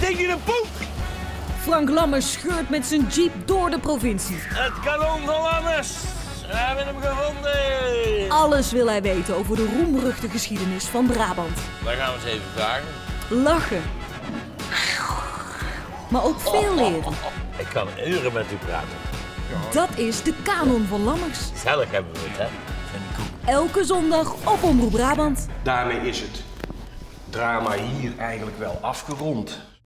denk je een poep? Frank Lammers scheurt met zijn jeep door de provincie. Het kanon van Lammers. We hebben hem gevonden. Alles wil hij weten over de roemruchte geschiedenis van Brabant. Dan gaan we eens even vragen. Lachen. Maar ook veel leren. Ik kan uren met u praten. Dat is de kanon van Lammers. Gezellig hebben we het, hè? Vind ik goed. Elke zondag op Omroep Brabant. Daarmee is het drama hier eigenlijk wel afgerond.